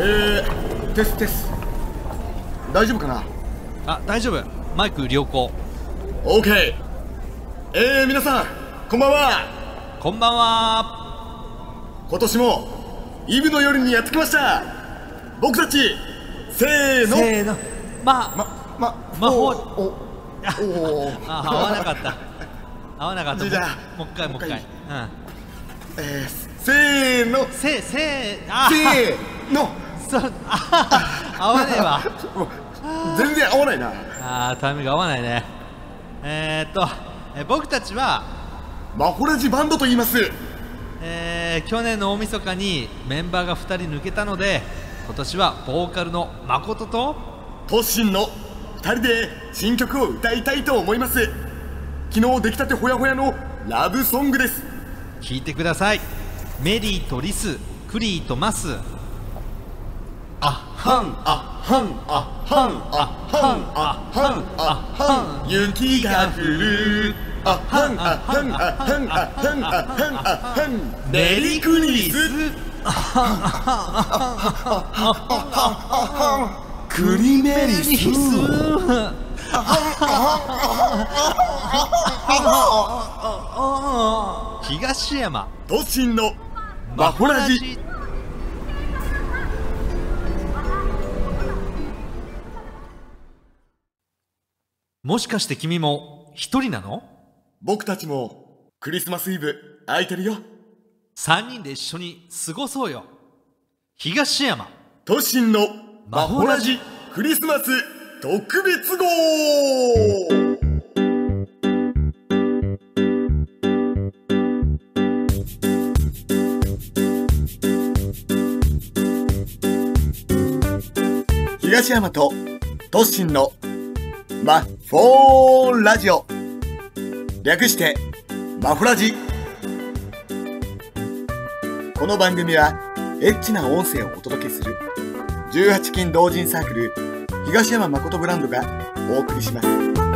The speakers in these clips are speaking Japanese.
テステス。大丈夫かな？ あ、大丈夫。マイク良好。 OK。 皆さんこんばんは。 こんばんは。 今年もイブの夜にやってきました。僕たちせーの。 せーの。魔法。合わなかった。合わなかった。 じゃあもう一回。うん。 せーの。 せーの。 合わねえわ。 全然合わないな。 タイミング合わないね。僕たちはマホラジバンドと言います。 去年の大晦日にメンバーが2人抜けたので、今年はボーカルの誠とトッシンの2人で新曲を歌いたいと思います。昨日出来たてほやほやのラブソングです。 聴いてください。メリーとリス、クリーとマス。 あはんあはんあはんあはんあはんあはん、雪が降る。あはんあはんあはんあはんあはんあはん、メリークリス。クリメリス。 東山都心のマホラジ。 もしかして君も一人なの？ 僕たちもクリスマスイブ空いてるよ。 3人で一緒に過ごそうよ。東山都心のマホラジクリスマス特別号。東山と都心のマフォーラジオ、略してマフラジ。この番組はエッチな音声をお届けする18金同人サークル東山誠ブランドがお送りします。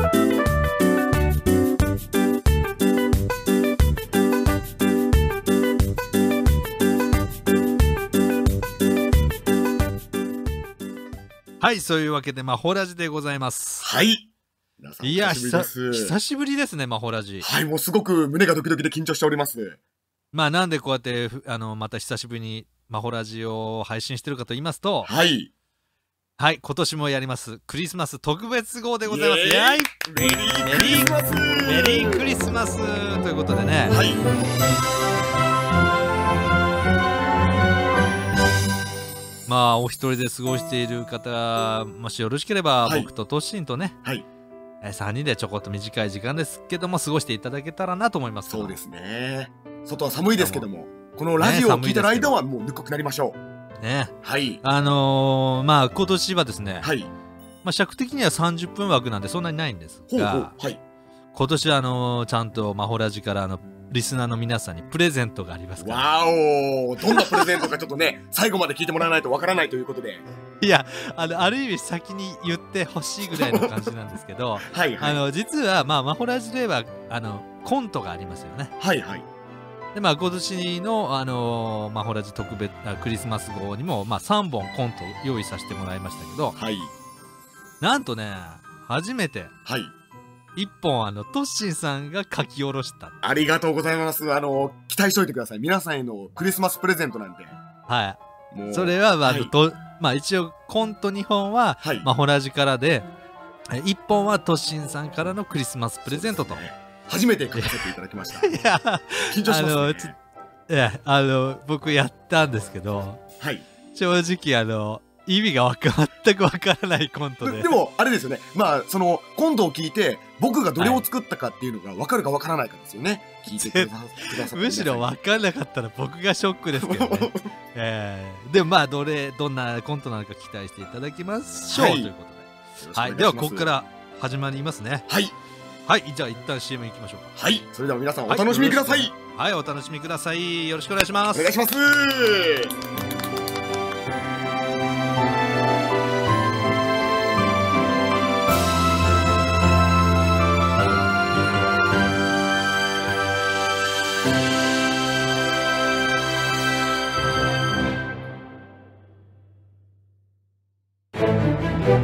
はい、そういうわけでマホラジでございます。 はい。皆さんいや、 久しぶりです。 久しぶりですね、マホラジ。 はい、もうすごく胸がドキドキで緊張しております。 まあなんでこうやってまた久しぶりにマホラジを配信してるかと言いますと、 はい。 はい、今年もやりますクリスマス特別号でございます。イエーイ。 メリークリスマス。 メリークリスマスということでね。 はい。 まあお一人で過ごしている方、もしよろしければ、僕とトッシンとね、 はい、 3人でちょこっと短い時間ですけども過ごしていただけたらなと思います。 そうですね。外は寒いですけども、このラジオを聞いてる間はもうぬくくなりましょうね。 はい。 まあ今年はですね、 はい、 まあ尺的には30分枠なんでそんなにないんですが、 はい、 今年はちゃんとマホラジからリスナーの皆さんにプレゼントがありますから。 わお、どんなプレゼントかちょっとね最後まで聞いてもらわないとわからないということで。 いや、ある意味先に言ってほしいぐらいの感じなんですけどはい、はい、 実はまあマホラジではコントがありますよね。 はい、はい。 でまあ今年のマホラジ特別クリスマス号にもまあ3本コント用意させてもらいましたけど、 はい、 なんとね初めて、 はい、1 本トッシンさんが書き下ろした。 ありがとうございます。期待しといてください。皆さんへのクリスマスプレゼントなんで。 はい。 もうそれはまあ一応コント2本はマホラジからで、1本はトッシンさんからのクリスマスプレゼントと。 初めて書かせていただきました。 いや、 緊張しますね。 いや、僕やったんですけど、 はい、 正直意味が全くわからないコントで。 でもあれですよね。まあそのコントを聞いて僕がどれを作ったかっていうのが分かるか分からないかですよね。聞いてくださって。 むしろ分かんなかったら僕がショックですけどね。でもまあどんなコントなのか期待していただきましょう、ということで。はい、ではここから始まりますね。 はい。 はい、じゃあ一旦 CM 行きましょうか。 はい、それでは皆さんお楽しみください。 はい、お楽しみください。よろしくお願いします。 お願いします。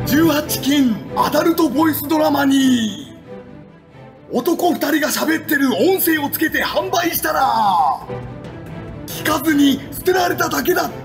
18禁アダルトボイスドラマに男2人が喋ってる音声をつけて販売したら聞かずに捨てられただけだった。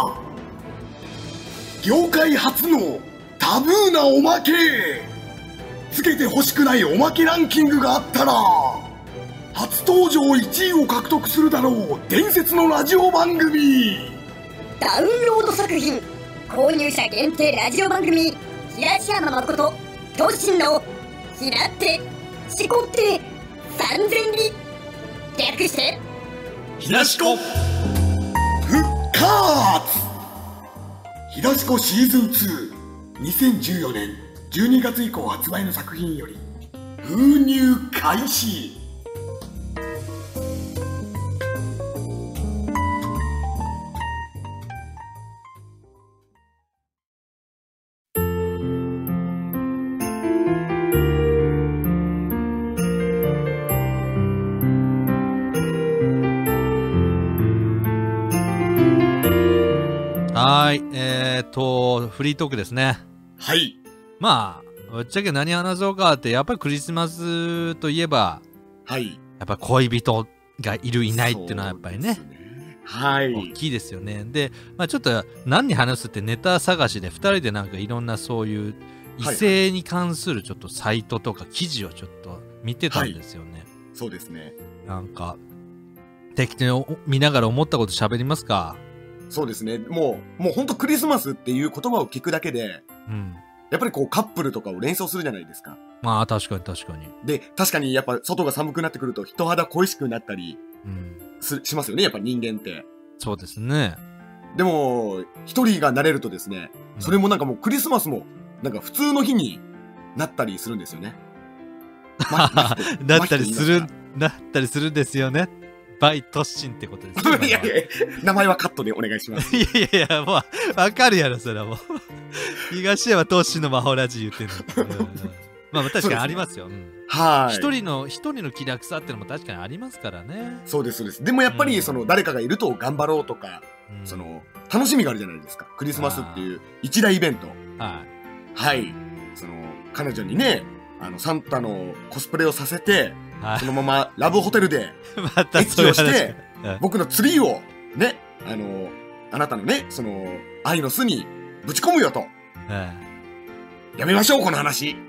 業界初のタブーなおまけ、つけて欲しくないおまけランキングがあったら初登場1位を獲得するだろう伝説のラジオ番組。 ダウンロード作品購入者限定ラジオ番組、東山誠トシのひらってしこって3000里、略してひらしこ復活。ひらしこシーズン2、2014年12月以降発売の作品より封入開始。 はい、フリートークですね。 はい。 まあ、ぶっちゃけ何話そうかって、やっぱりクリスマスといえば、 はい。 やっぱ恋人がいるいないっていうのはやっぱりね、 はい。 大きいですよね。で、まあちょっと何に話すってネタ探しで2人でなんかいろんなそういう異性に関するちょっとサイトとか記事をちょっと見てたんですよね。はい、 そうですね。 なんか、適当に見ながら思ったこと喋りますか？ そうですね。もうほんとクリスマスっていう言葉を聞くだけで、うん、やっぱりこうカップルとかを連想するじゃないですか。 まあ確かに確かに。 で、確かにやっぱ外が寒くなってくると人肌恋しくなったりしますよね、やっぱ人間って。 そうですね。 でも、一人がなれるとですね、それもなんかもうクリスマスもなんか普通の日になったりするんですよね。 なったりするんですよね。バイトッシンってことですね。 いやいや、名前はカットでお願いします。 いやいや、もう、わかるやろ、それはもう。東山トッシンの魔法ラジ言ってんの。まあ確かにありますよ。はい。一人の気楽さってのも確かにありますからね。 そうです、そうです。でもやっぱり、誰かがいると頑張ろうとか、楽しみがあるじゃないですか。クリスマスっていう一大イベント。はい。はい。彼女にね、サンタのコスプレをさせて、そのままラブホテルでエッチをして、僕のツリーをね、あなたのね、愛の巣にぶち込むよと。やめましょう、この話。い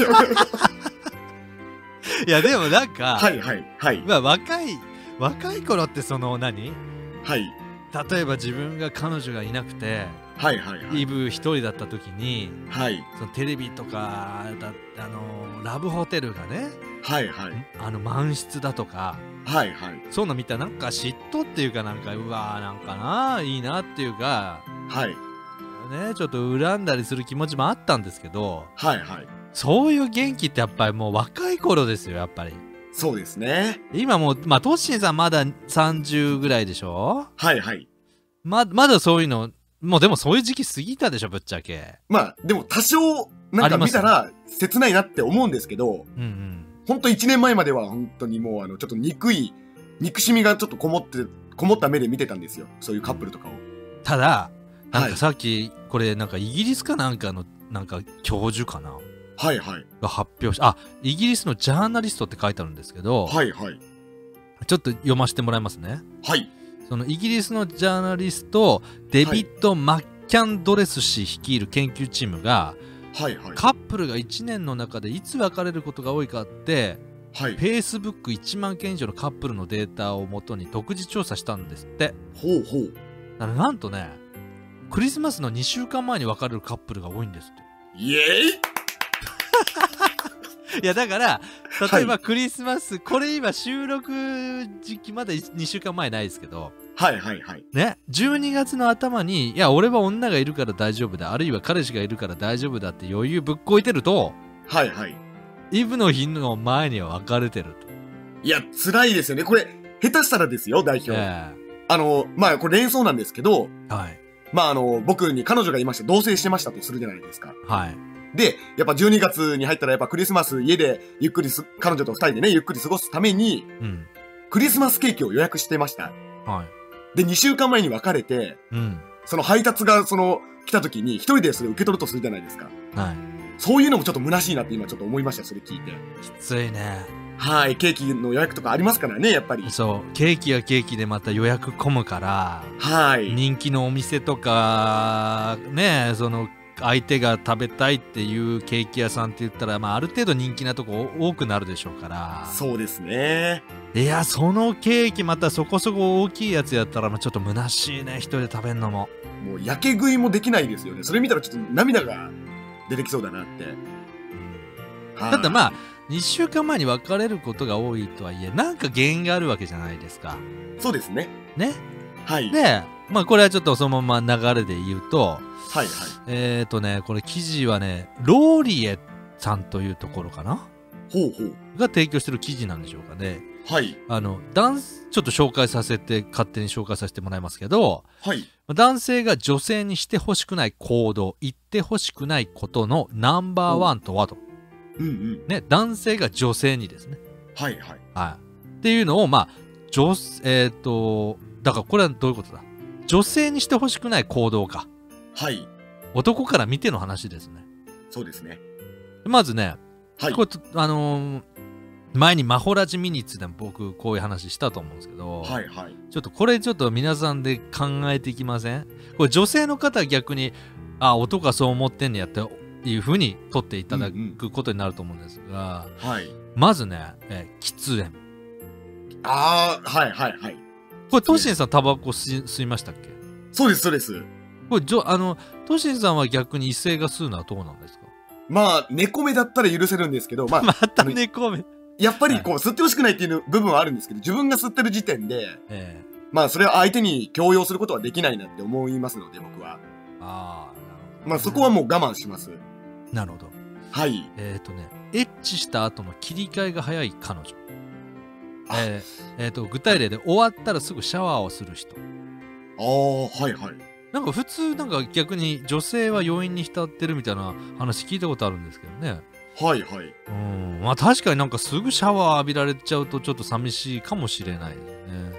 や、でもなんか、 はいはいはい。 まあ若い頃って何？ はい。 例えば自分が彼女がいなくて、 はいはいはい。 イブ一人だった時に、 はい。 テレビとかラブホテルがね、 はいはい。 満室だとか、 はいはい。 そういうの見たらなんか嫉妬っていうかなんか、うわーなんかいいなっていうか、 はい。 ね、ちょっと恨んだりする気持ちもあったんですけど、 はいはい。 そういう元気ってやっぱりもう若い頃ですよ、やっぱり。 そうですね。 今もう、まあ、トッシンさんまだ30ぐらいでしょ？ はいはい。 まだそういうの、もうでもそういう時期過ぎたでしょ、ぶっちゃけ。 まあ、でも多少、なんか見たら切ないなって思うんですけど、ほんと1年前までは本当にもうちょっと憎しみがちょっとこもった目で見てたんですよ。そういうカップルとかを。 ただ、なんかさっき、これなんかイギリスかなんかの、なんか教授かな？ はいはい。 が発表し、イギリスのジャーナリストって書いてあるんですけど、 はいはい。 ちょっと読ませてもらいますね。 はい。 そのイギリスのジャーナリスト、デビッド・マッキャンドレス氏率いる研究チームが、 はいはい、 カップルが1年の中でいつ別れることが多いかって、 はい、 Facebook1 万件以上のカップルのデータをもとに独自調査したんですって。 ほうほう。 なんとね、クリスマスの2週間前に別れるカップルが多いんですって。 イエーイいやだから例えばクリスマス、これ今収録時期まだ2週間前ないですけど、 はいはいはいね、12月の頭に、いや俺は女がいるから大丈夫だ、あるいは彼氏がいるから大丈夫だって余裕ぶっこいてると、 はいはい、 イブの日の前には別れてると。 いや辛いですよねこれ。下手したらですよ代表、まあこれ連想なんですけど、 はい、 まあ僕に彼女がいました、同棲してましたとするじゃないですか。 はい。 で、やっぱ12月に入ったらやっぱクリスマス家でゆっくり彼女と2人でね、ゆっくり過ごすために、うん、クリスマスケーキを予約してました。 はい。 で、2週間前に別れて、うん、 その配達が来た時に一人でそれ受け取るとするじゃないですか。 はい。 そういうのもちょっと虚しいなって今ちょっと思いました、それ聞いて。 きついね。 はい、ケーキの予約とかありますからね、やっぱり。 そう、ケーキはケーキでまた予約込むから、 はい。 人気のお店とか、ね、相手が食べたいっていうケーキ屋さんって言ったら、まあ、ある程度人気なとこ多くなるでしょうから。 そうですね。 いや、そのケーキまたそこそこ大きいやつやったら、まあ、ちょっと虚しいね、一人で食べんのも。 もう、やけ食いもできないですよね。それ見たらちょっと涙が出てきそうだなって。 だってまあ、2週間前に別れることが多いとはいえ、なんか原因があるわけじゃないですか。 そうですね。 ね。 はい。 で、まあこれはちょっとそのまま流れで言うと、 はいはい。 これ記事はね、ローリエさんというところかなほうほう。 が提供してる記事なんでしょうかね。 はい。 ちょっと勝手に紹介させてもらいますけど、 はい。 男性が女性にしてほしくない行動、言ってほしくないことのナンバーワンとはと。 うんうん。 ね、男性が女性にですね。 はいはい。 はい。っていうのを、まあ、だからこれはどういうことだ？女性にしてほしくない行動か。 はい。 男から見ての話ですね。 そうですね。 まずね、 はい。 これ前にマホラジミニッツでも僕こういう話したと思うんですけど、 はいはい。 ちょっと皆さんで考えていきません？これ女性の方は逆に、男がそう思ってんねやっていう風に取っていただくことになると思うんですが、 はい。 まずね、喫煙。 はいはいはい。 これトシンさんタバコ吸いましたっけ？ そうですそうです。 これトシンさんは逆に異性が吸うのはどうなんですか？ まあ、猫目だったら許せるんですけど、まあ、 また猫目。 やっぱりこう、吸ってほしくないっていう部分はあるんですけど、自分が吸ってる時点で、まあ、それは相手に強要することはできないなって思いますので、僕は。まあ、そこはもう我慢します。 なるほど。 はい。 エッチした後の切り替えが早い彼女。具体例で終わったらすぐシャワーをする人。 はいはい。 なんか普通、なんか逆に女性は余韻に浸ってるみたいな話聞いたことあるんですけどね。 はいはい。 まあ確かになんかすぐシャワー浴びられちゃうとちょっと寂しいかもしれないね。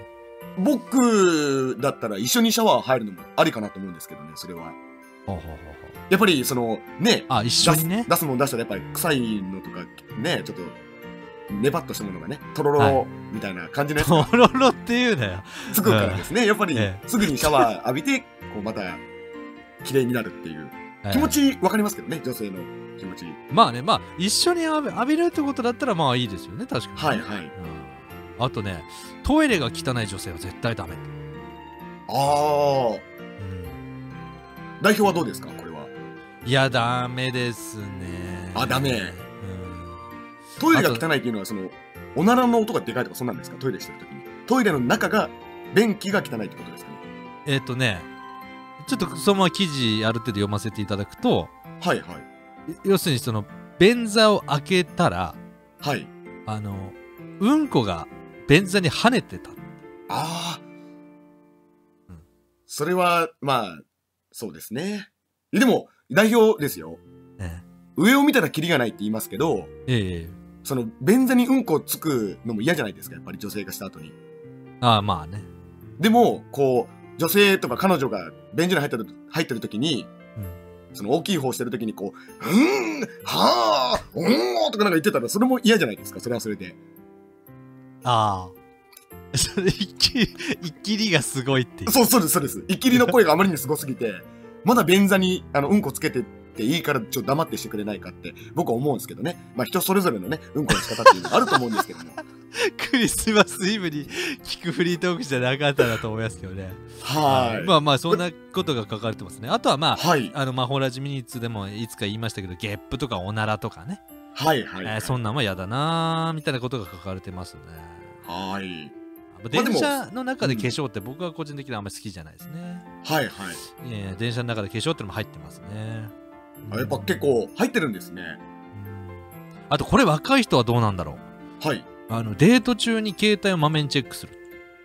僕だったら一緒にシャワー入るのもありかなと思うんですけどね、それは。やっぱりね、 一緒にね。 出すもの出したらやっぱり臭いのとかね、ちょっとネバッとしたものがね、とろろみたいな感じのやつが、 とろろっていうなよ。 つくからですね、やっぱりすぐにシャワー浴びて、こうまた綺麗になるっていう気持ちわかりますけどね、女性の気持ち。 まあね、まあ一緒に浴びるってことだったらまあいいですよね、確かに。 はいはい。 あとね、トイレが汚い女性は絶対ダメ。 代表はどうですか、これは。 いや、ダメですね。 ダメ。トイレが汚いっていうのは、おならの音がでかいとかそんなんですか、トイレしてるときに。トイレの中が、便器が汚いってことですかね。 ちょっとそのまま記事ある程度読ませていただくと、 はいはい。 要するに便座を開けたら、 はい。 うんこが便座に跳ねてた。 それは、まあ、そうですね。でも、代表ですよ。上を見たらキリがないって言いますけど、便座にうんこつくのも嫌じゃないですか、やっぱり女性がした後に。 まあね。 でも、こう、女性とか彼女が便所に入ってる時に、大きい方してる時にこう、はぁ、とかなんか言ってたら、それも嫌じゃないですか、それはそれで。 それ、イッキリがすごいっていう。 そうです。イッキリの声があまりにすごすぎて、まだ便座に、うんこつけてっていいから、ちょっと黙ってしてくれないかって、僕は思うんですけどね。まあ、人それぞれのね、うんこの仕方っていうのがあると思うんですけども。 クリスマスイブに聞くフリートークじゃなかったなと思いますけどね。まあ、そんなことが書かれてますね。あとはまあ、マホラジミニッツでもいつか言いましたけど、ゲップとかオナラとかね。そんなんは嫌だなーみたいなことが書かれてますね。電車の中で化粧って僕は個人的にあんまり好きじゃないですね。電車の中で化粧ってのも入ってますね。 やっぱ結構入ってるんですね。 あとこれ若い人はどうなんだろう。デート中に携帯をまめにチェックする。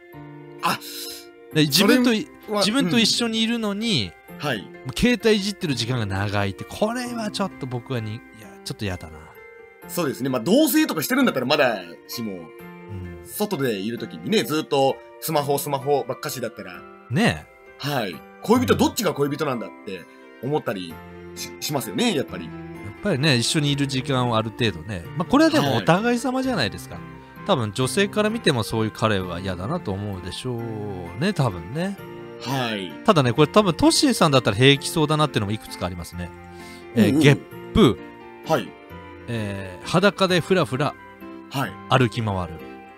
自分と一緒にいるのに、携帯いじってる時間が長いって、これはちょっと僕はちょっと嫌だな。 そうですね。まあ同棲とかしてるんだったらまだしも、外でいるときにね、ずっとスマホばっかしだったら。 ねえ。 恋人どっちが恋人なんだって思ったりしますよね、やっぱり。 やっぱりね、一緒にいる時間をある程度ね、まあ、これはでもお互い様じゃないですか。多分女性から見てもそういう彼は嫌だなと思うでしょうね、多分ね。 はい。 ただね、これ多分トッシーさんだったら平気そうだなっていうのもいくつかありますね。ゲップ、 はい。 裸でふらふら歩き回る。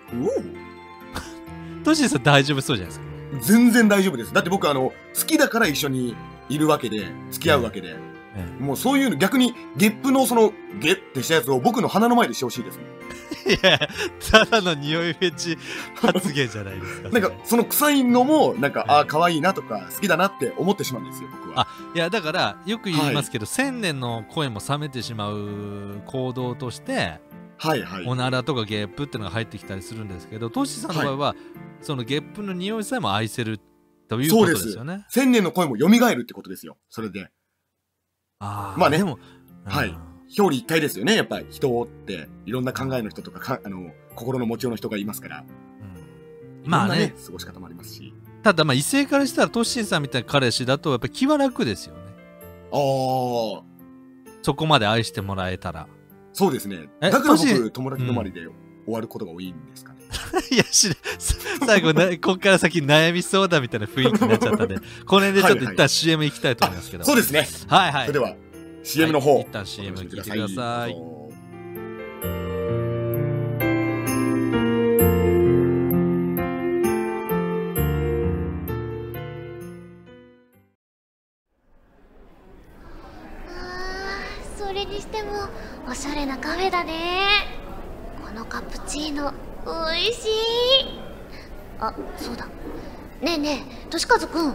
トッシーさん大丈夫そうじゃないですか。 全然大丈夫です。だって僕好きだから一緒にいるわけで、付き合うわけで。もうそういうの、逆にゲップのゲッてしたやつを僕の鼻の前でしてほしいです。 いや、ただの匂いフェチ発言じゃないですか。 なんかその臭いのもなんか、ああ可愛いなとか好きだなって思ってしまうんですよ、僕は。 いやだからよく言いますけど、1000年の恋も冷めてしまう行動として、おならとかゲップってのが入ってきたりするんですけど、トシさんの場合は、そのゲップの匂いさえも愛せるということですよね。 そうです。1000年の恋も蘇るってことですよ、それで。まあね、でも、表裏一体ですよね、やっぱり人っていろんな考えの人とか心の持ちようの人がいますから、まあね、過ごし方もありますし。 ただまあ異性からしたらトッシーさんみたいな彼氏だとやっぱり気は楽ですよね。そこまで愛してもらえたら。 そうですね。だから僕友達止まりで終わることが多いんですかね。 いや最後こっから先悩みそうだみたいな雰囲気になっちゃったんで、この辺でちょっと一旦 CM 行きたいと思いますけど。 そうですね。 はいはい。 それでは CM の方、 一旦 CM 聞いてください。 それにしてもおしゃれなカフェだね。このカプチーノおいしい。あ、そうだ。ねえねえ、としかずくん。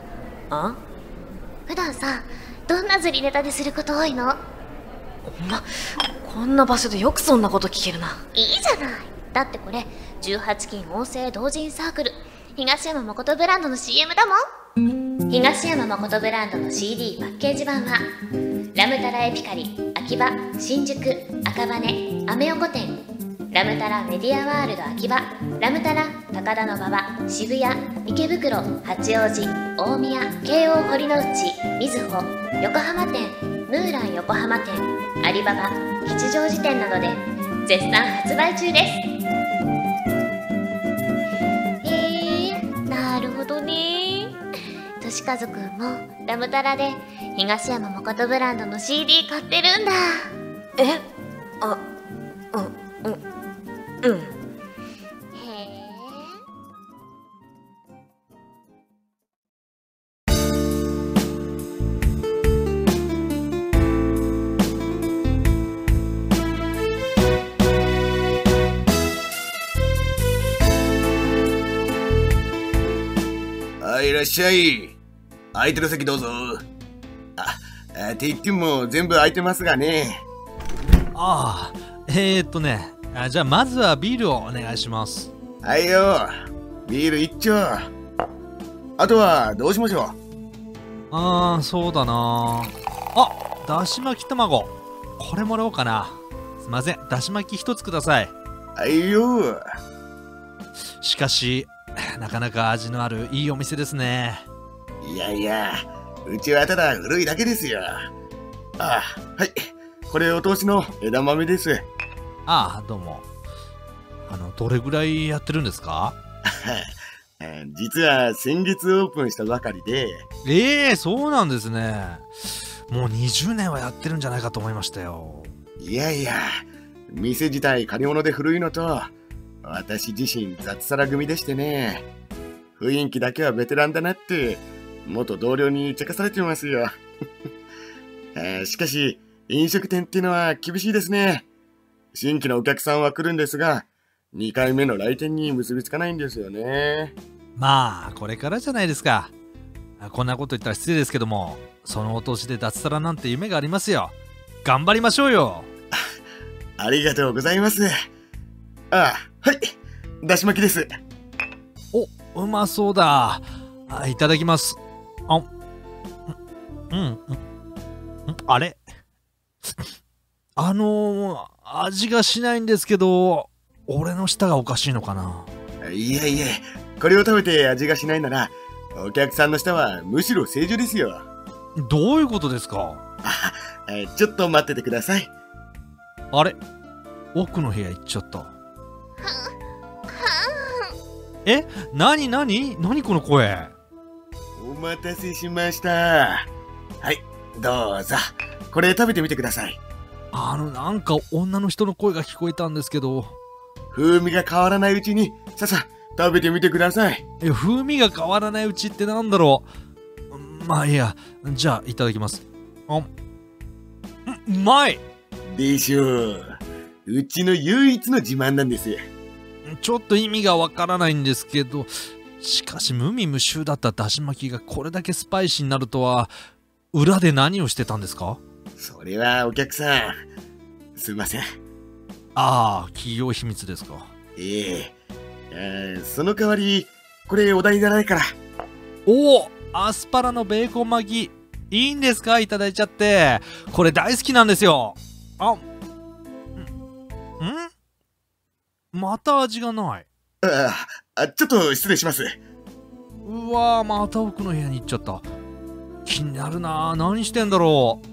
普段さ、どんな釣りネタですること多いの？ こんな場所でよくそんなこと聞けるな。 いいじゃない。だってこれ18金音声同人サークル東山誠ブランドの CM だもん。東山誠ブランドの CD パッケージ版はラムタラエピカリ、秋葉、新宿、赤羽、アメ横店、ラムタラメディアワールド秋葉、ラムタラ高田馬場、渋谷、池袋、八王子、大宮、京王堀之内、瑞穂、横浜店、ムーラン横浜店、アリババ、吉祥寺店などで絶賛発売中です。なるほどね。としかずくんもラムタラで東山誠ブランドの CD 買ってるんだ。へえ。 いらっしゃい。空いてる席どうぞ。って言っても全部空いてますがね。 じゃあまずはビールをお願いします。 はいよ、ビール一丁。あとはどうしましょう。そうだな。だし巻き卵、これもらおうかな。すいません、だし巻き一つください。 はいよ。 しかしなかなか味のあるいいお店ですね。 いやいや、うちはただ古いだけですよ。はい、これお通しの枝豆です。 どうも。どれぐらいやってるんですか？ 実は先月オープンしたばかりで。そうなんですね。もう20年はやってるんじゃないかと思いましたよ。 いやいや、店自体借り物で古いのと、私自身雑サラ組でしてね、雰囲気だけはベテランだなって元同僚に茶化されてますよ。しかし飲食店っていうのは厳しいですね。新規のお客さんは来るんですが、2回目の来店に結びつかないんですよね。 まあこれからじゃないですか。こんなこと言ったら失礼ですけども、そのお年で脱サラなんて夢がありますよ。頑張りましょうよ。 ありがとうございます。はい、だし巻きです。 うまそうだ。いただきます。あれ味がしないんですけど、俺の舌がおかしいのかな。 いやいや、これを食べて味がしないならお客さんの舌はむしろ正常ですよ。 どういうことですか？ ちょっと待っててください。 あれ、奥の部屋行っちゃった。え、なにこの声。 お待たせしました。はい、どうぞ。これ食べてみてください。 なんか女の人の声が聞こえたんですけど。 風味が変わらないうちにさ食べてみてください。 風味が変わらないうちってなんだろう。まあいいや、じゃあいただきます。うまいでしょう。うちの唯一の自慢なんです。 ちょっと意味がわからないんですけど、しかし無味無臭だっただし巻きがこれだけスパイシーになるとは。裏で何をしてたんですか？ それはお客さん、すいません。 企業秘密ですか？ その代わりこれお代いらないから。 アスパラのベーコン巻きいいんですか？いただいちゃって。これ大好きなんですよ。また味がない。 ちょっと失礼します。 うわー、また奥の部屋に行っちゃった。気になるな。何してんだろう。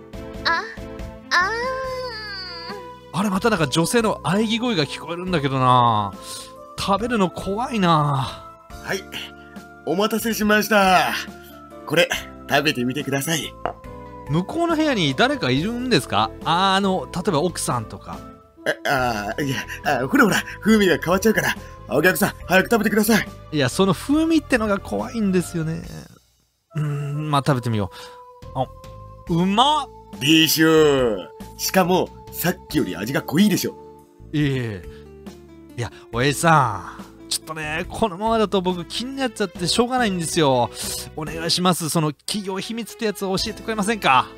あれ、またなんか女性の喘ぎ声が聞こえるんだけどな。食べるの怖いな。 はい、お待たせしました。これ食べてみてください。 向こうの部屋に誰かいるんですか？例えば奥さんとか。 いや、ほら風味が変わっちゃうから、お客さん早く食べてください。 いや、その風味ってのが怖いんですよね。まあ食べてみよう。うまっでしょ。しかもさっきより味が濃いでしょ。 いや、親父さん、ちょっとね、このままだと僕気になっちゃってしょうがないんですよ。お願いします。その企業秘密ってやつを教えてくれませんか？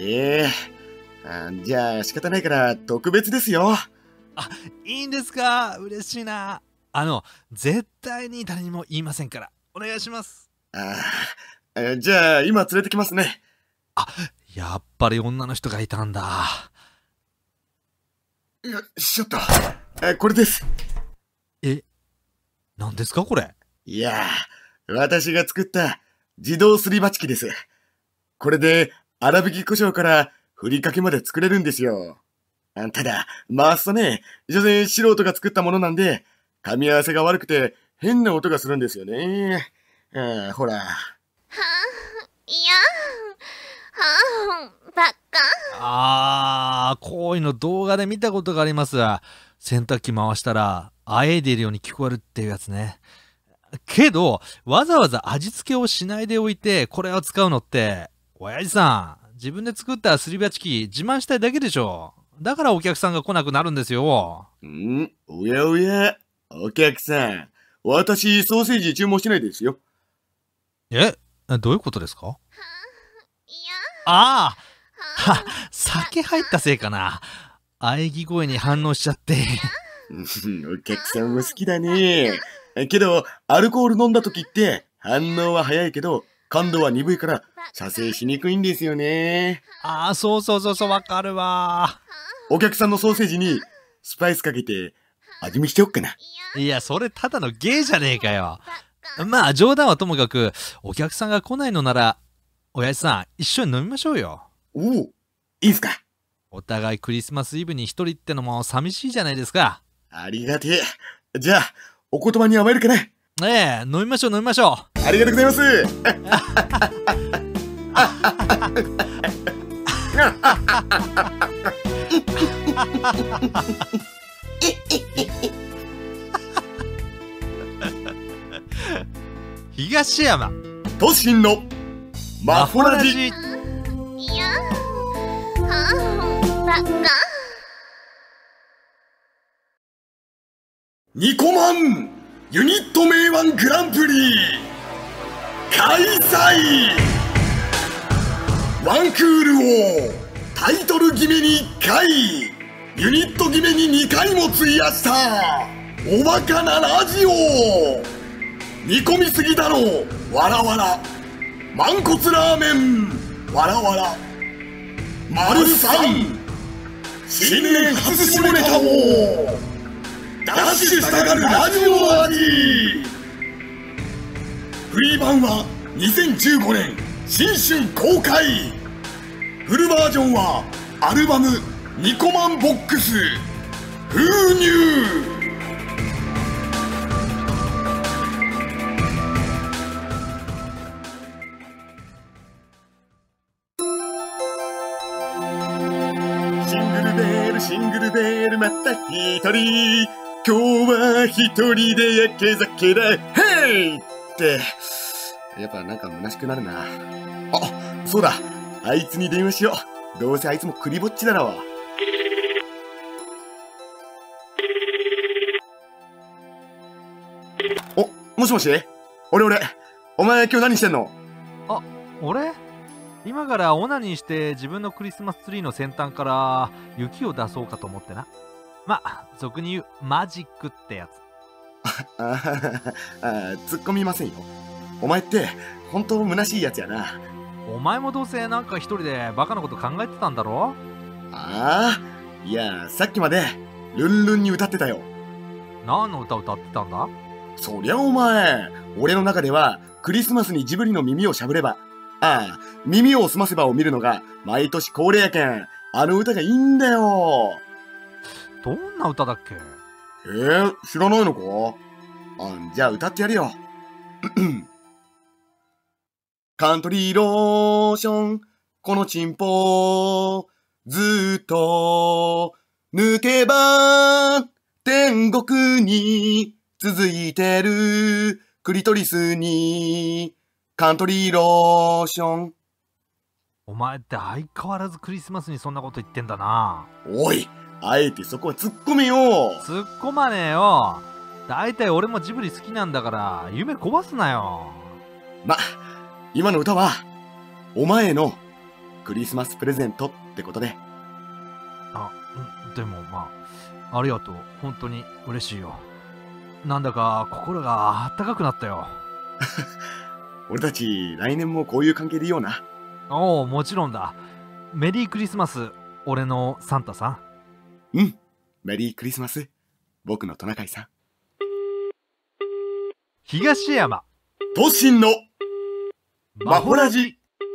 じゃあ仕方ないから特別ですよ。 いいんですか？嬉しいな。絶対に誰にも言いませんからお願いします。 じゃあ今連れてきますね。 やっぱり女の人がいたんだ。 よいしょっと。これです。 何ですかこれ？ いや、私が作った自動すり鉢機です。これで粗挽き胡椒からふりかけまで作れるんですよ。ただ回すとね、所詮素人が作ったものなんで、噛み合わせが悪くて変な音がするんですよね。ほら。 ばっか。 こういうの動画で見たことがあります。洗濯機回したらあえいでいるように聞こえるっていうやつね。けどわざわざ味付けをしないでおいてこれを使うのって、親父さん自分で作ったすり鉢機自慢したいだけでしょ。だからお客さんが来なくなるんですよ。 おやおや、お客さん、私ソーセージ注文してないですよ。 どういうことですか？酒入ったせいかな。喘ぎ声に反応しちゃって。 お客さんも好きだね。けどアルコール飲んだ時って反応は早いけど感度は鈍いから射精しにくいんですよね。 そうわかるわ。 お客さんのソーセージにスパイスかけて味見しておっかな。 いや、それただの芸じゃねえかよ。まあ冗談はともかく、お客さんが来ないのなら親父さん一緒に飲みましょうよ。 いいっすか？ お互いクリスマスイブに一人ってのも寂しいじゃないですか。 ありがてえ。じゃあお言葉に甘えるかな。 飲みましょう。 ありがとうございます。 東山都心のマホラジ。 ばっか。 ニコマンユニット名腕グランプリ開催。ワンクールをタイトル決めに1回、ユニット決めに2回も費やしたおバカなラジオ。煮込みすぎだろわらわら。満骨ラーメンわらわら。丸3新年初下ネタをダッシュしたがるラジオ味。 フリー版は2015年新春公開。フルバージョンはアルバムニコマンボックス封入。シングルベールまた一人、今日は一人でやけ酒だ、ヘイって、やっぱなんか虚しくなるな。あ、そうだ、あいつに電話しよう。どうせあいつもクリぼっちだろう。もしもし、俺、お前今日何してんの？ あ、俺？今からオナニーして自分のクリスマスツリーの先端から雪を出そうかと思ってな。まあ、俗に言うマジックってやつ。 突っ込みませんよ。お前って本当虚しいやつやな。 お前もどうせなんか一人でバカなこと考えてたんだろ？ ああ、いや、さっきまでルンルンに歌ってたよ。 何の歌歌ってたんだ？ そりゃお前、俺の中ではクリスマスにジブリの耳をしゃぶれば、耳を澄ませばを見るのが毎年恒例やけん、あの歌がいいんだよ。 どんな歌だっけ？ 知らないのか？じゃあ歌ってやるよ。カントリーローション、このチンポ、ずーっと、抜けば、天国に続いてる、クリトリスに、カントリーローション。 お前って相変わらずクリスマスにそんなこと言ってんだな。 おい、あえてそこは突っ込めよ。 突っ込まねえよ。だいたい俺もジブリ好きなんだから夢壊すなよ。 今の歌はお前へのクリスマスプレゼントってことで。 でもありがとう。本当に嬉しいよ。なんだか心があったかくなったよ。 俺たち来年もこういう関係でいいよな。 おお、もちろんだ。メリークリスマス、俺のサンタさん。うん、メリークリスマス、僕のトナカイさん。 東山都心のマホラジ。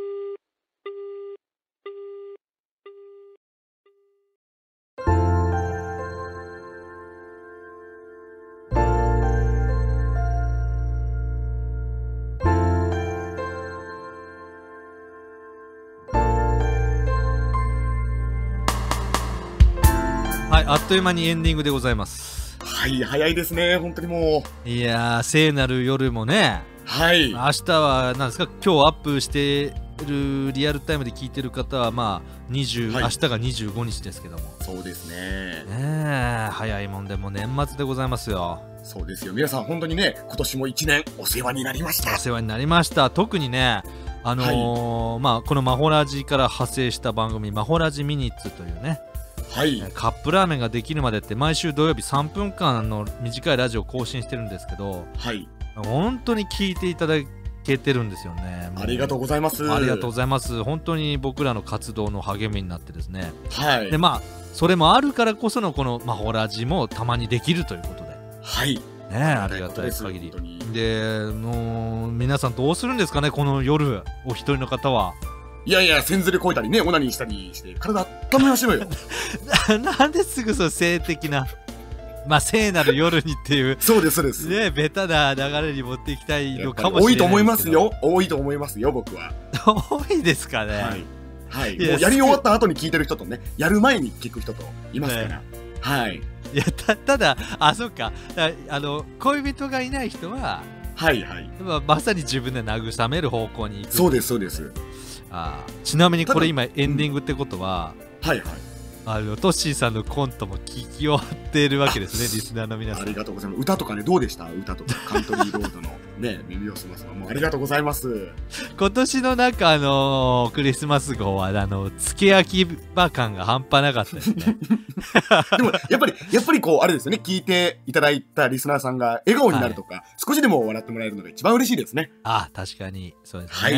はい、あっという間にエンディングでございます。 はい、早いですね、本当にもう。いやー、聖なる夜もね。 はい。 明日は何ですか、今日アップしてるリアルタイムで聞いてる方は明日が25日ですけども。 そうですね。 早いもんでもう年末でございますよ。 そうですよ。皆さん本当にね、今年も1年お世話になりました。 お世話になりました。特にね、このマホラジから派生した番組、マホラジミニッツというね、 はい、 カップラーメンができるまでって毎週土曜日3分間の短いラジオを更新してるんですけど、 はい、 本当に聞いていただけてるんですよね。 ありがとうございます。 ありがとうございます。本当に僕らの活動の励みになってですね。 はい。 でそれもあるからこそのこのマホラジもたまにできるということで。 はい。 ね、ありがたい限り。で、もう皆さんどうするんですかね、この夜お一人の方は。 いやいや、千ずれこいたりね、オナニーしたりして体温めましょうよ。 なんですぐそう性的な、聖なる夜にっていうそうですそうです。 ね、ベタな流れに持っていきたいのかもしれないですけど。多いと思いますよ。多いと思いますよ、僕は。 多いですかね。 はい。はい。もうやり終わった後に聞いてる人とね、やる前に聞く人といますから。はい。 いや、ただ、そっか。恋人がいない人は、 はいはい。 まさに自分で慰める方向に行く。 そうですそうです。 ちなみにこれ今エンディングってことは、 はいはい。 トッシーさんのコントも聞き終わっているわけですね、リスナーの皆さん。 ありがとうございます。歌とかね、どうでした？歌とか、カントリーロードのね、耳をすますのもありがとうございます。 今年のクリスマス号は、付け焼き場感が半端なかったですね。 でも、やっぱりこう、あれですよね、聞いていただいたリスナーさんが笑顔になるとか、少しでも笑ってもらえるのが一番嬉しいですね。 確かに、そうですね。 はい。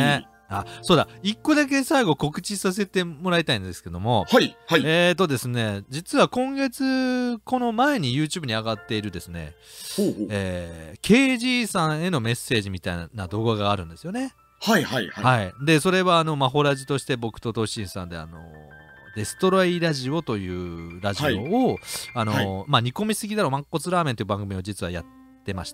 あ、そうだ、一個だけ最後告知させてもらいたいんですけども、 はい、はい。 ですね、実は今月、この前に YouTube に上がっているですね、 ほうほう。 KG さんへのメッセージみたいな動画があるんですよね。 はい、はい、はい。 はい。で、それはマホラジとして僕とトッシンさんでデストロイラジオというラジオを、まあ、煮込みすぎだろ、満骨ラーメンという番組を実はやってまして、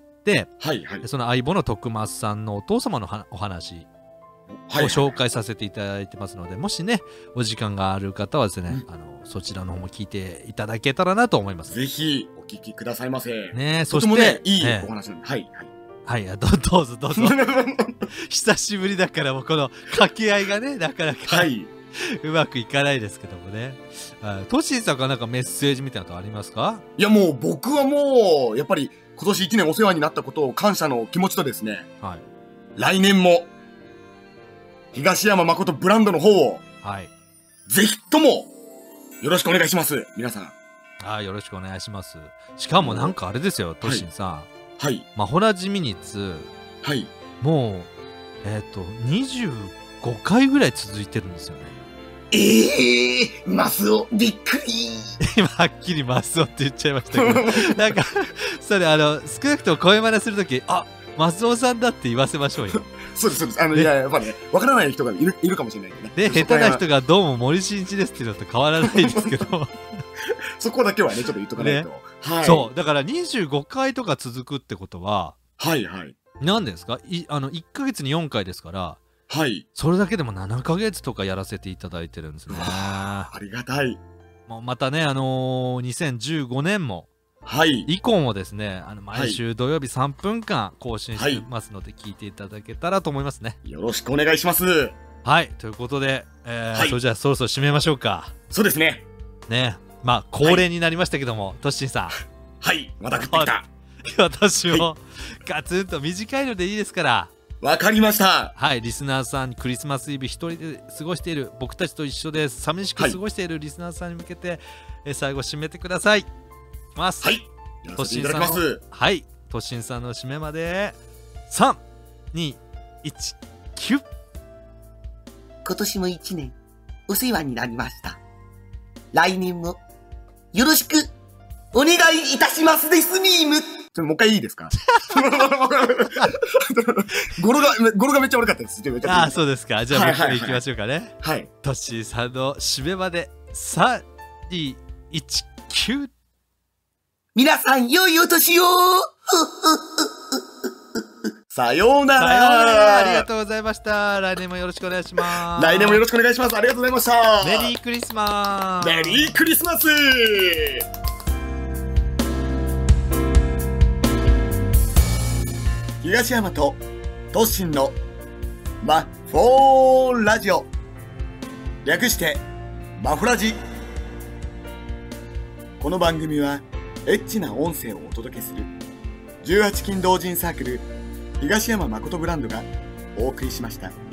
はい、はい。 その相棒の徳松さんのお父様のお話を紹介させていただいてますので、もしね、お時間がある方はですね、そちらの方も聞いていただけたらなと思います。 ぜひ、お聞きくださいませ。 ね、そして、 とてもね、いいお話なんで、はい、 はい。はい、どうぞ。久しぶりだから、もうこの掛け合いがね、なかなか、はい。うまくいかないですけどもね。トッシーさんからなんかメッセージみたいなのありますか？ いやもう僕はもう、やっぱり今年1年お世話になったことを感謝の気持ちとですね、はい、来年も、東山誠ブランドの方を、はい、ぜひとも、よろしくお願いします。皆さん。 よろしくお願いします。しかもなんかあれですよ、トッシーさん。 はい。 マホラジミニッツ、はい。もう、25回ぐらい続いてるんですよね。 マスオ、びっくり今、はっきりマスオって言っちゃいましたけど、なんか、それ、少なくとも声真似するとき、あ、マスオさんだって言わせましょうよ。 そうです。いや、やっぱね、わからない人がいるかもしれないんでね。 で、下手な人がどうも森進一ですっていうのと変わらないですけど。 そこだけはね、ちょっと言っとかないと。 ね、はい。そう。だから25回とか続くってことは、 はいはい。 何ですか1ヶ月に4回ですから、 はい。 それだけでも7ヶ月とかやらせていただいてるんですね。 ありがたい。 もうまたね、2015年も、 はい。 以降もですね、毎週土曜日3分間更新してますので、聞いていただけたらと思いますね。 よろしくお願いします。 はい。ということで、それじゃあそろそろ締めましょうか。 そうですね。 ね。まあ、恒例になりましたけども、トッシンさん。 はい。また食ってきた。 私も、ガツンと短いのでいいですから。 わかりました。 はい、リスナーさんにクリスマスイブ一人で過ごしている僕たちと一緒で寂しく過ごしているリスナーさんに向けて、最後締めてください。 はい。 トッシンさんの、はい、トッシンさんの締めまで3、2、1、9。 今年も1年お世話になりました。来年もよろしくお願いいたしますです、ミーム。 もう一回いいですか？語呂がめっちゃ悪かったです。 ああ、そうですか。じゃあ、もう一回行きましょうかね。 はい。 トッシーさんの締めまで、3、2、1、9。 皆さん、良いお年をさようなら。 さようなら。ありがとうございました。来年もよろしくお願いします。 来年もよろしくお願いします。ありがとうございました。 メリークリスマス。 メリークリスマス。東山とトッシンのマフォーラジオ、略してマフラジ。この番組はエッチな音声をお届けする18禁同人サークル東山誠ブランドがお送りしました。